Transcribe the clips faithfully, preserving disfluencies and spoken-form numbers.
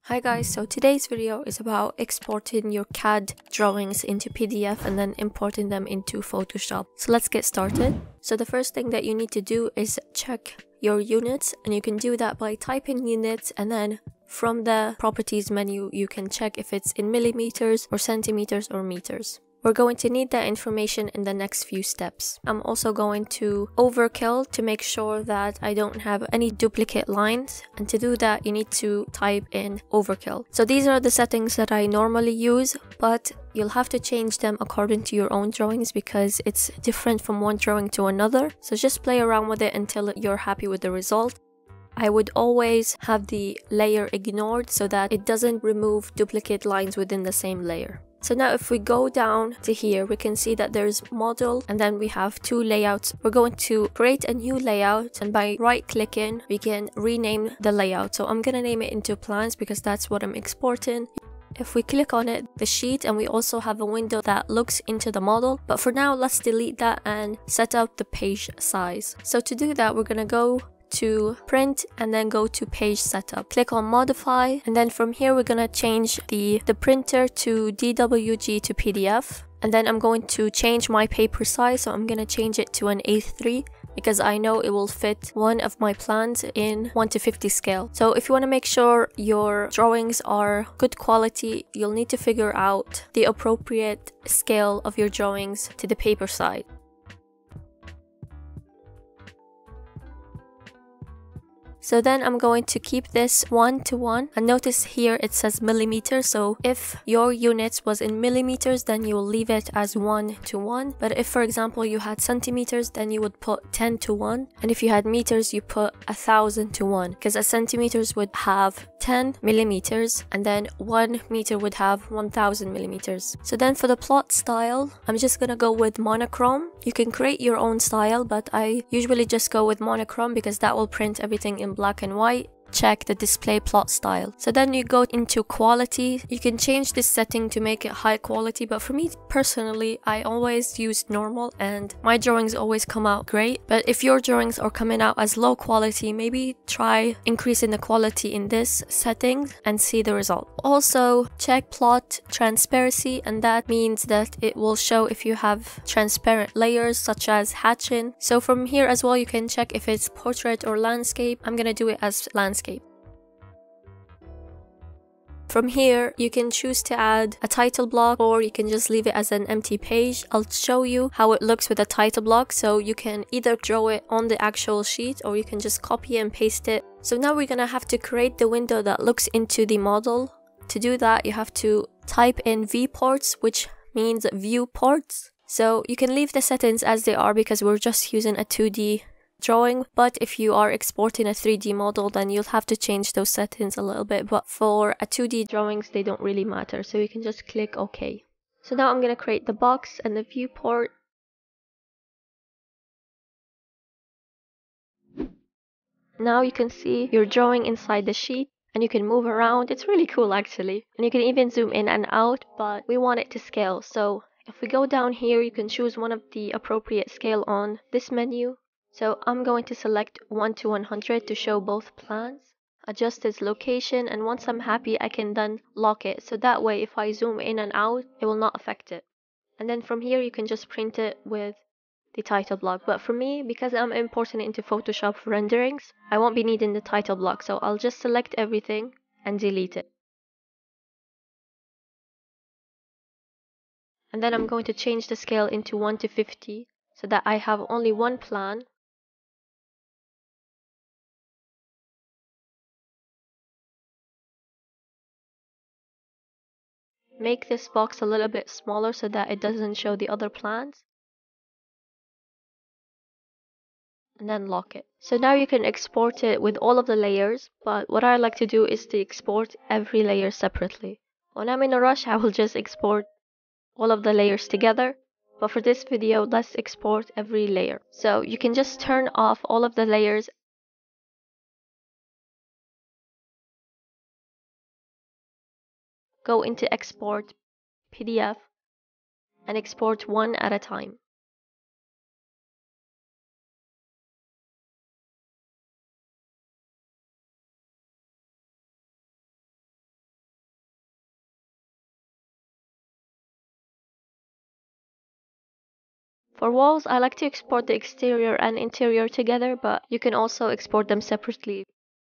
Hi guys, so today's video is about exporting your C A D drawings into P D F and then importing them into Photoshop. So let's get started. So the first thing that you need to do is check your units, and you can do that by typing units, and then from the properties menu you can check if it's in millimeters or centimeters or meters. We're going to need that information in the next few steps. I'm also going to overkill to make sure that I don't have any duplicate lines, and to do that you need to type in overkill. So these are the settings that I normally use, but you'll have to change them according to your own drawings because it's different from one drawing to another. So just play around with it until you're happy with the result. I would always have the layer ignored so that it doesn't remove duplicate lines within the same layer. So now if we go down to here, we can see that there's model and then we have two layouts. We're going to create a new layout, and by right clicking we can rename the layout. So I'm gonna name it into plans because that's what I'm exporting. If we click on it, the sheet, and we also have a window that looks into the model, but for now let's delete that and set out the page size. So to do that we're gonna go to print and then go to page setup, click on modify, and then from here we're gonna change the the printer to D W G to P D F, and then I'm going to change my paper size. So I'm gonna change it to an A three because I know it will fit one of my plans in one to fifty scale. So if you want to make sure your drawings are good quality, you'll need to figure out the appropriate scale of your drawings to the paper side. So then I'm going to keep this one to one, and notice here it says millimeters. So if your units was in millimeters, then you will leave it as one to one. But if for example you had centimeters, then you would put ten to one. And if you had meters, you put a thousand to one, because a centimeters would have ten millimeters and then one meter would have one thousand millimeters. So then for the plot style, I'm just gonna go with monochrome. You can create your own style, but I usually just go with monochrome because that will print everything in black and white. Check the display plot style. So then you go into quality. You can change this setting to make it high quality, but for me personally I always use normal and my drawings always come out great. But if your drawings are coming out as low quality, maybe try increasing the quality in this setting and see the result. Also check plot transparency, and that means that it will show if you have transparent layers such as hatching. So from here as well you can check if it's portrait or landscape. I'm gonna do it as landscape. From here you can choose to add a title block, or you can just leave it as an empty page. I'll show you how it looks with a title block, so you can either draw it on the actual sheet or you can just copy and paste it. So now we're gonna have to create the window that looks into the model. To do that you have to type in viewports, which means viewports. So you can leave the settings as they are because we're just using a two D drawing, but if you are exporting a three D model then you'll have to change those settings a little bit, but for a two D drawings they don't really matter, so you can just click OK. So now I'm going to create the box and the viewport. Now you can see your drawing inside the sheet and you can move around. It's really cool actually, and you can even zoom in and out, but we want it to scale. So if we go down here you can choose one of the appropriate scale on this menu. So I'm going to select one to one hundred to show both plans, adjust its location, and once I'm happy I can then lock it, so that way if I zoom in and out it will not affect it. And then from here you can just print it with the title block, but for me, because I'm importing it into Photoshop for renderings, I won't be needing the title block, so I'll just select everything and delete it. And then I'm going to change the scale into one to fifty so that I have only one plan. Make this box a little bit smaller so that it doesn't show the other plans. And then lock it. So now you can export it with all of the layers, but what I like to do is to export every layer separately. When I'm in a rush I will just export all of the layers together, but for this video let's export every layer. So you can just turn off all of the layers. Go into Export P D F and export one at a time. For walls, I like to export the exterior and interior together, but you can also export them separately.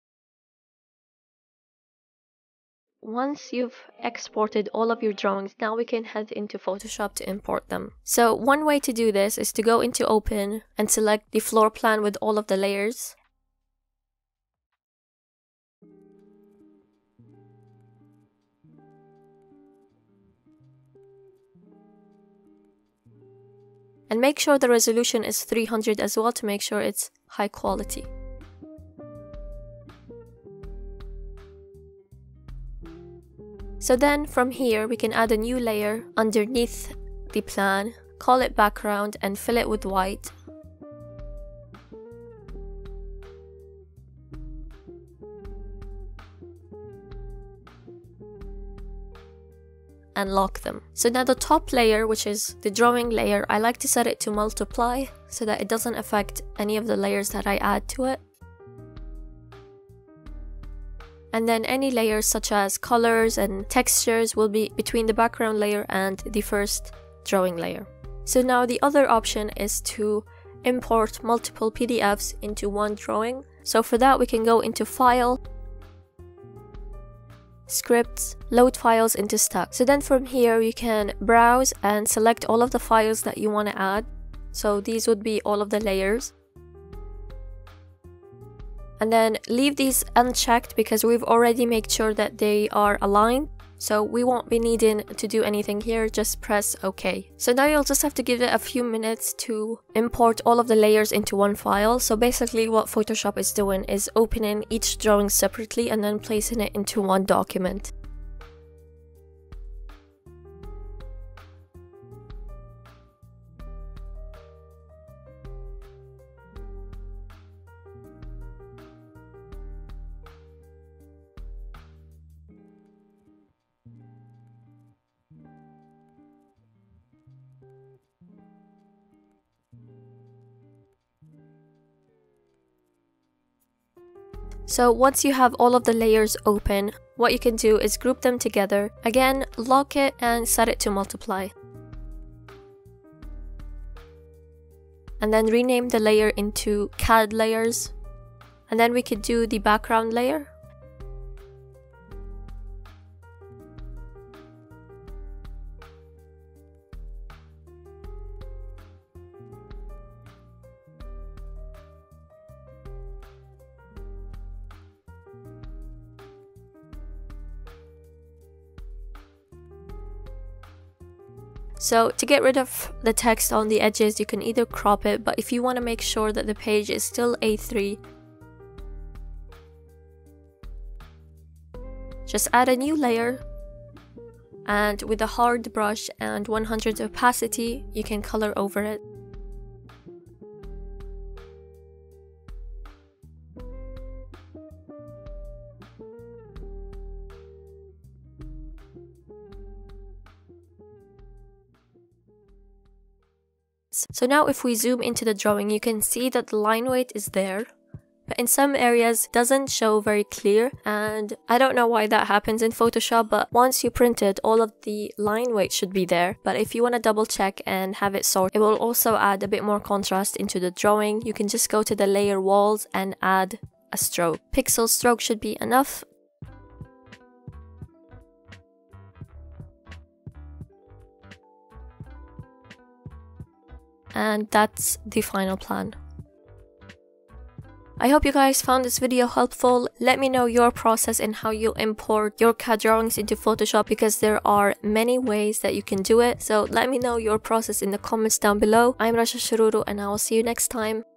Once you've exported all of your drawings, now we can head into Photoshop to import them. So one way to do this is to go into Open and select the floor plan with all of the layers. And make sure the resolution is three hundred as well to make sure it's high quality. So then from here we can add a new layer underneath the plan, call it background and fill it with white. And lock them. So now the top layer, which is the drawing layer, I like to set it to multiply so that it doesn't affect any of the layers that I add to it. And then any layers such as colors and textures will be between the background layer and the first drawing layer. So now the other option is to import multiple P D Fs into one drawing. So for that we can go into File, Scripts, Load Files into Stack. So then from here you can browse and select all of the files that you want to add. So these would be all of the layers. And then leave these unchecked because we've already made sure that they are aligned. So we won't be needing to do anything here, just press OK. So now you'll just have to give it a few minutes to import all of the layers into one file. So basically what Photoshop is doing is opening each drawing separately and then placing it into one document. So once you have all of the layers open, what you can do is group them together. Again, lock it and set it to multiply. And then rename the layer into C A D layers. And then we could do the background layer. So to get rid of the text on the edges, you can either crop it, but if you want to make sure that the page is still A three, just add a new layer, and with a hard brush and one hundred opacity, you can color over it. So now if we zoom into the drawing, you can see that the line weight is there, but in some areas it doesn't show very clear, and I don't know why that happens in Photoshop, but once you print it, all of the line weight should be there. But if you want to double check and have it sort, it will also add a bit more contrast into the drawing. You can just go to the layer walls and add a stroke. Pixel stroke should be enough. And that's the final plan. I hope you guys found this video helpful. Let me know your process and how you import your C A D drawings into Photoshop, because there are many ways that you can do it. So let me know your process in the comments down below. I'm Rasha Shururu and I will see you next time.